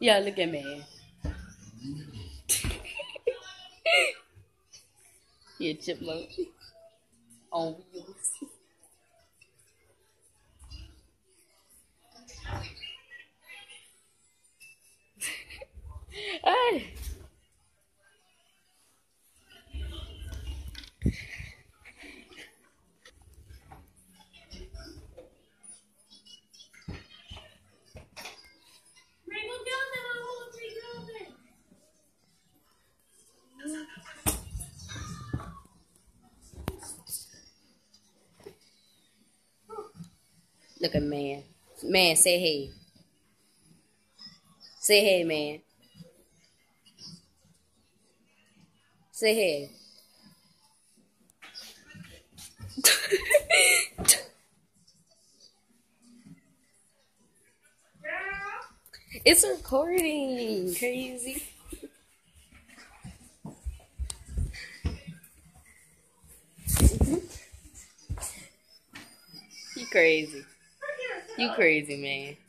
Yeah, look at me. He a chipmunk on wheels. Hey, look at man. Man, say hey. Say hey, man. Say hey. It's recording. Crazy. You crazy. You crazy, man.